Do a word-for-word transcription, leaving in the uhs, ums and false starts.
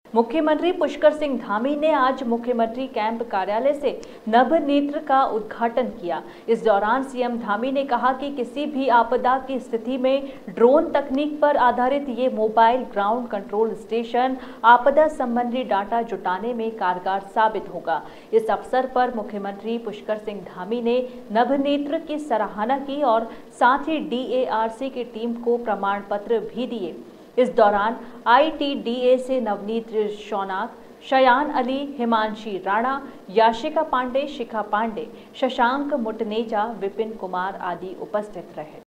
मुख्यमंत्री पुष्कर सिंह धामी ने आज मुख्यमंत्री कैंप कार्यालय से नवनेत्र का उद्घाटन किया। इस दौरान सीएम धामी ने कहा कि किसी भी आपदा की स्थिति में ड्रोन तकनीक पर आधारित ये मोबाइल ग्राउंड कंट्रोल स्टेशन आपदा संबंधी डाटा जुटाने में कारगर साबित होगा। इस अवसर पर मुख्यमंत्री पुष्कर सिंह धामी ने नवनेत्र की सराहना की और साथ ही डीएआरसी की टीम को प्रमाण पत्र भी दिए। इस दौरान आईटीडीए से नवनीत शौनाक, शयान अली, हिमांशी राणा, याशिका पांडे, शिखा पांडे, शशांक मुटनेजा, विपिन कुमार आदि उपस्थित रहे।